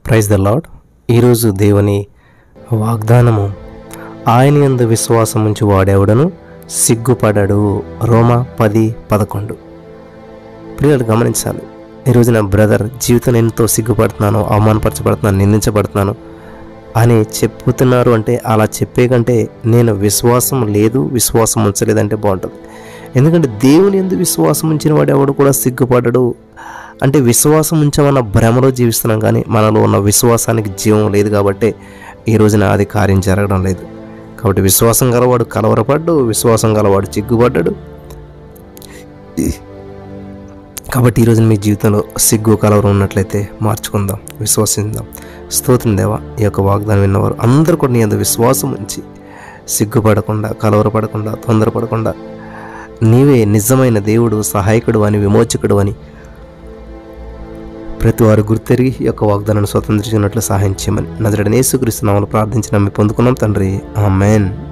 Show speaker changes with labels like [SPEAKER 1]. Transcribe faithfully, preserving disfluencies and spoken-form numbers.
[SPEAKER 1] Praise the lord. ఈరోజు దేవుని వాగ్దానము, ఆయన యందు విశ్వాసం ఉంచి వాడెవడను సిగ్గుపడడు. రోమా పది పదకొండు. ప్రియులు గమనించాలి, ఈరోజు నా బ్రదర్ జీవితం ఎంతో సిగ్గుపడుతున్నాను, అవమానపరచబడుతున్నాను, నిందించబడుతున్నాను అని చెప్పుతున్నారు అంటే, అలా చెప్పే కంటే నేను విశ్వాసం లేదు, విశ్వాసం ఉంచలేదంటే బాగుంటుంది. ఎందుకంటే దేవుని యందు విశ్వాసం ఉంచిన వాడు ఎవడు కూడా సిగ్గుపడడు. అంటే విశ్వాసం ఉంచామన్న భ్రమలో జీవిస్తున్నాం, కానీ మనలో ఉన్న విశ్వాసానికి జీవం లేదు. కాబట్టి ఈ రోజున అది కార్యం జరగడం లేదు. కాబట్టి విశ్వాసం గలవాడు కలవరపడ్డు, విశ్వాసం గలవాడు సిగ్గుపడ్డాడు. కాబట్టి ఈరోజు మీ జీవితంలో సిగ్గు కలవరం ఉన్నట్లయితే మార్చుకుందాం, విశ్వసిద్దాం. స్తోత్రం దేవా. ఈ యొక్క వాగ్దానం విన్నవారు అందరూ కూడా నీ యందు విశ్వాసం ఉంచి సిగ్గుపడకుండా, కలవరపడకుండా, తొందరపడకుండా నీవే నిజమైన దేవుడు, సహాయకుడు అని, విమోచకుడు అని ప్రతి వారు గుర్తెరిగి ఈ యొక్క వాగ్దానాన్ని స్వతంత్రించినట్లు సహాయం చేయమని నజరేయుడైన యేసుక్రీస్తు నామములో ప్రార్థించి నమ్మి పొందుకున్నాం తండ్రి. ఆమేన్.